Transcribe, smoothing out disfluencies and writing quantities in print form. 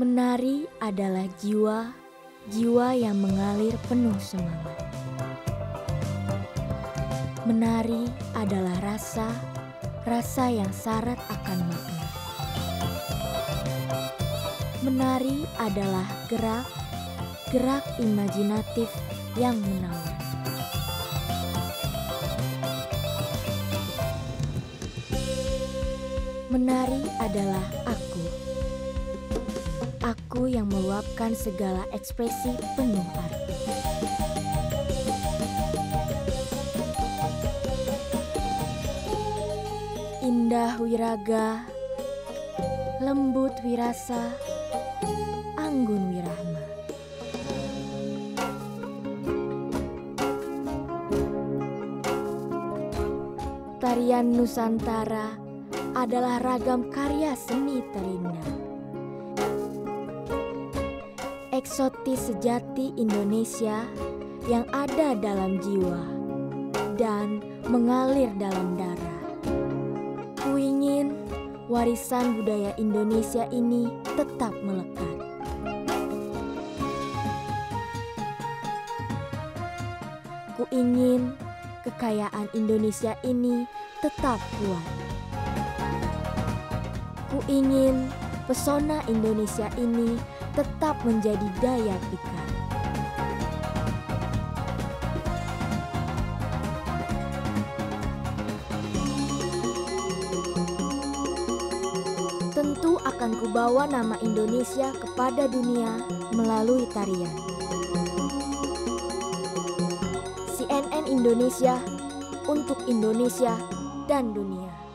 Menari adalah jiwa yang mengalir penuh semangat. Menari adalah rasa yang syarat akan makna. Menari adalah gerak imajinatif yang menawan. Menari adalah aku yang meluapkan segala ekspresi penuh arti. Indah wiraga, lembut wirasa, anggun wirahma. Tarian Nusantara adalah ragam karya seni terindah. Eksotis sejati Indonesia yang ada dalam jiwa dan mengalir dalam darah. Ku ingin warisan budaya Indonesia ini tetap melekat. Ku ingin kekayaan Indonesia ini tetap kuat. Ku ingin pesona Indonesia ini tetap menjadi daya pikat. Tentu akan kubawa nama Indonesia kepada dunia melalui tarian. CNN Indonesia untuk Indonesia dan dunia.